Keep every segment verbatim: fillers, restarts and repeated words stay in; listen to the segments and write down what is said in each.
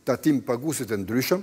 tatim paguesit e ndryshëm,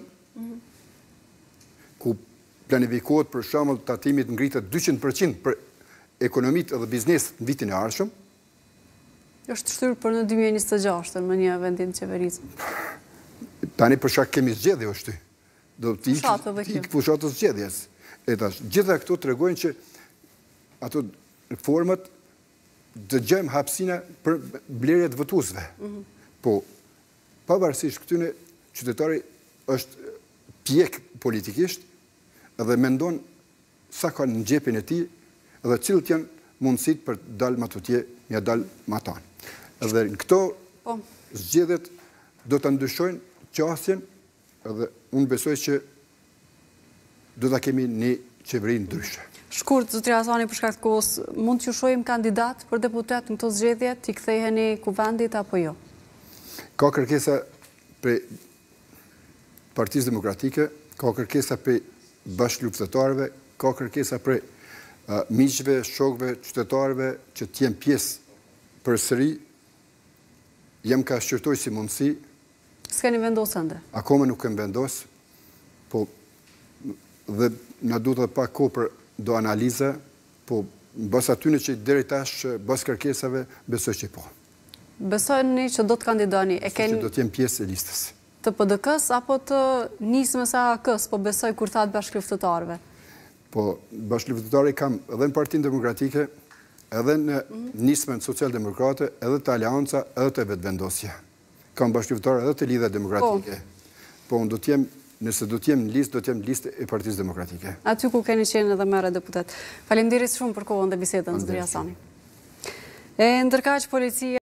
ku planifikohet për shembull tatimit ngritet dyqind përqind për ekonomitë dhe bizneset në vitin e ardhshëm. Është shtyrë për në dy mijë e njëzet e gjashtë në një vendim qeverisë. Tani për shkak kemi zgjedhje është. Do të ikë fushatës zgjedhjes. E tash, gjitha këto tregojnë që ato reformat dëgjojmë hapësina për blerje të votuesve. Po pavarësisht këtyre qytetari është pjek politikisht dhe mendon sa ka në xhepin e tij dhe cilët janë mundësitë për të dalë më tutje, ja dalë më tan. Dhe në këto zgjedhjet do të ndryshojnë qasjen dhe unë besoj që do ta kemi një qeveri ndryshe. Shkurt, zotëri Hasani, për shkak të kohës, mund t'ju shohim kandidat për deputet në këto zgjedhje, t'i ktheheni kuvendit apo jo? Ka kërkesa për Partisë Demokratike, ka kërkesa për bashkëluftëtarëve, ka kërkesa për uh, miqve, shokëve, qytetarëve që t'jenë pjesë përsëri. Jem ka shqyrtoj si mundësi. S'keni vendosë ende? Akome nuk kem vendosë, po dhe na duhet edhe pak kohë për do analiza, po bas atyne që deri tash bas kërkesave besoj që po. Besojni që do të kandidoni? E keni... që do t'jem pjesë e listës. Të P D K-s apo të nismës së A K-s, po besoj kur thatë bashkëluftëtarëve? Po, bashkëluftëtarë kam edhe në Partinë Demokratike, edhe në nismën social-demokrate, edhe të Alianca, edhe të vetëvendosja. Kam bashkëluftëtarë edhe të Lidha Demokratike. Po, unë do t'jem Nëse do t'jem në listë, do t'jem në listë e Partisë Demokratike. Aty ku keni qenë edhe merë deputet. Faleminderit shumë për kohën dhe bisedën, zotëri Hasani. E ndërkaq policia